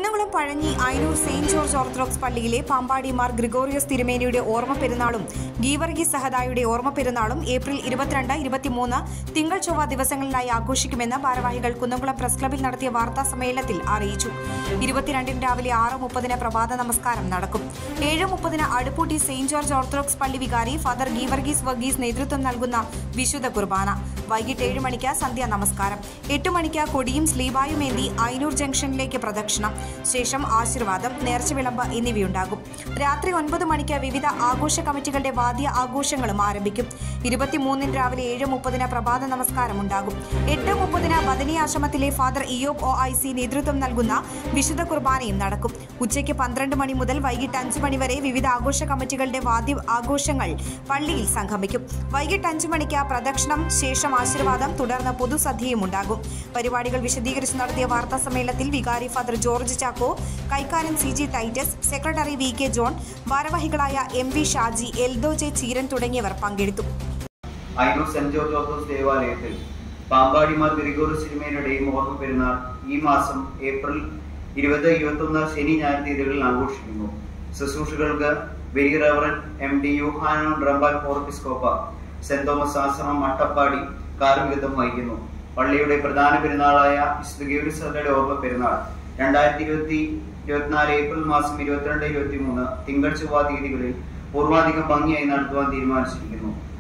Kunnamkulam Pazhanji Ainoor saint George orthodox പള്ളിയിലെ പാമ്പാടി മാർ ഗ്രിഗോറിയോസ് തിരുമേനിയുടെ ഓർമ്മ പെരുന്നാളും ഗീവർഗീസ് സഹദായുടെ ഓർമ്മ പെരുന്നാളും ഏപ്രിൽ 22, 23 തിങ്കൾ ചൊവ്വ ദിവസങ്ങളിലായി ആഘോഷിക്കുമെന്ന് ഭാരവാഹികൾ കുന്നംകുളം പ്രസ് ക്ലബിൽ നടത്തിയ വാർത്താ സമ്മേളനത്തിൽ അറിയിച്ചു. 22 രാവിലെ 6:30 പ്രഭാത നമസ്കാരം നടക്കും. 7:30 അടുപ്പൂട്ടി സെയിന്റ് ജോർജ് ഓർത്തഡോക്സ് പള്ളി വികാരി ഫാദർ ഗീവർഗീസ് വർഗീസ് നേതൃത്വം നൽകുന്ന വിശുദ്ധ കുർബാന. വൈകിട്ട് 7 മണിക്ക് സന്ധ്യാ നമസ്കാരം. 8 മണിക്ക് കൊടിയും സ്ലീബായുമേന്തി ഐനൂർ ജംഗ്ഷനിലേക്ക് പ്രദക്ഷിണം. ശേഷം ആശീർവാദം, നേർച്ചവിളമ്പ് എന്നിവയുണ്ടാകും. രാത്രി 9 മണിക്ക് വിവിധ ആഘോഷ കമ്മിറ്റികളുടെ വാദ്യ ആഘോഷങ്ങളും ആരംഭിക്കും. 23 രാവിലെ 7:30 പ്രഭാത നമസ്കാരം ഉണ്ടാകും. 8:30 ബദനി ആശ്രമത്തിലെ ഫാദർ ഇയോബ് OIC നേതൃത്വം നൽകുന്ന വിശുദ്ധ കുർബാനയും നടക്കും. ഉച്ചയ്ക്ക് 12 മണി മുതൽ വൈകിട്ട് 5 മണി വരെ വിവിധ ആഘോഷ കമ്മിറ്റികളുടെ വാദ്യ ആഘോഷങ്ങൾ പള്ളിയിൽ സംഗമിക്കും. വൈകിട്ട് 5 മണിക്ക് പ്രദക്ഷിണം, ശേഷം ആശീർവാദം, തുടർന്ന് പൊതുസദ്യയും ഉണ്ടാകും. പരിപാടികൾ വിശദീകരിച്ച് നടത്തിയ വാർത്താ സമ്മേളനത്തിൽ വികാരി ഫാദർ ജോർജ് ചാക്കോ, കൈക്കാരൻ CG Titus, secretary VK John, ഭാരവാഹികളായ MV ഷാജി, എൽദോ ജെ ചീരൻ തുടങ്ങിയവർ പങ്കെടുത്തു. ഐനൂർ സെന്റ് ജോർജ് ഓർത്തഡോക്സ് ദേവാലയത്തിൽ പാമ്പാടി മാർ ഗ്രിഗോറിയോസ് തിരുമേനിയുടെയും ഓർമ്മ പെരുന്നാൾ ഈ മാസം ഏപ്രിൽ 20, 21 ശനി ഞായർ തീയതികളിൽ ആഘോഷിക്കുന്നു. ശുശ്രൂഷകൾക്ക് വെരി റവറന്റ് MD യൂഹാനോൻ റമ്പാൽ പോർപ്പിസ്കോപ്പ സെന്റ് തോമസ് ആശ്രമം മട്ടപ്പാടി കാർമ്മികത്വം വഹിക്കുന്നു. പള്ളിയുടെ പ്രധാന പെരുന്നാളായ വിശുദ്ധ ഗീവർഗീസ് സഹദയുടെ ഓർമ്മ പെരുന്നാൾ 2024 ഏപ്രിൽ മാസം 22, 23 തിങ്കൾ ചൊവ്വ തീയതികളിൽ പൂർവാധികം ഭംഗിയായി നടത്തുവാൻ തീരുമാനിച്ചിരിക്കുന്നു.